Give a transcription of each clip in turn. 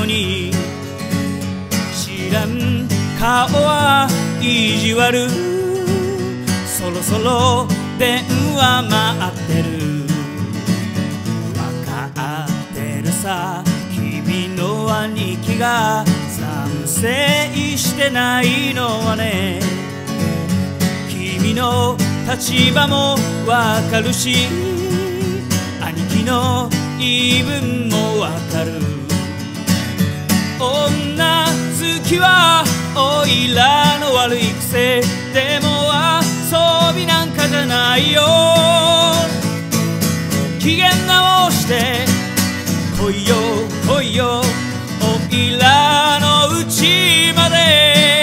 に知らん顔は意地悪、そろそろ電話待ってる。分かってるさ、君の兄貴が賛成してないのはね。君の立場もわかるし、兄貴の言い分もわかる。女好きはおいらの悪い癖、でも遊びなんかじゃないよ。機嫌直して来いよ来いよ、おいらの家まで。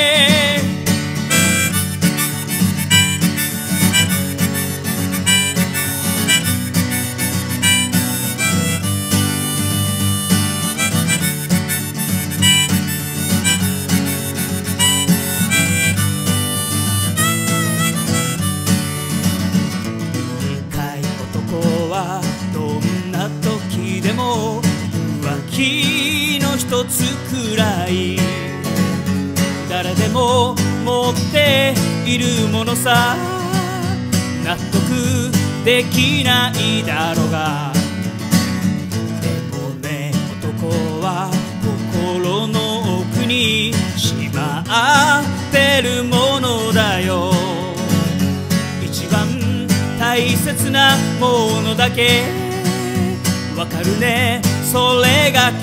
どんな時でも浮気の一つくらい、誰でも持っているものさ。納得できないだろうが、でもね、男は心の奥にしまってるものだよ。一番大切なものだけわかるね、それが